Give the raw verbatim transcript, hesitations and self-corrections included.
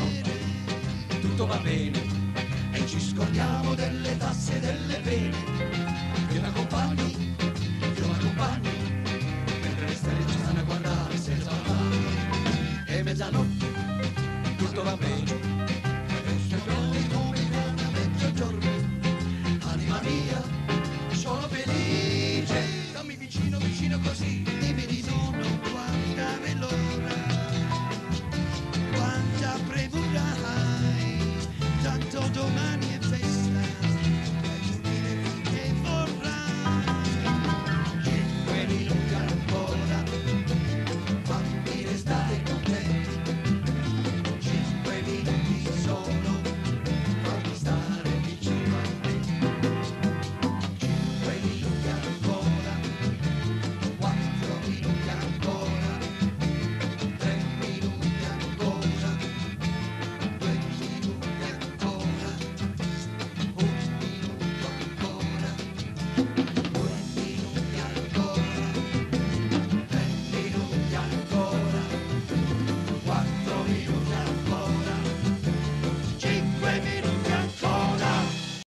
mezzanotte tutto va bene e ci scordiamo delle tasse e delle pene. Io l'accompagno, io l'accompagno, mentre le stelle ci stanno a guardare senza parlare. E mezzanotte tutto va bene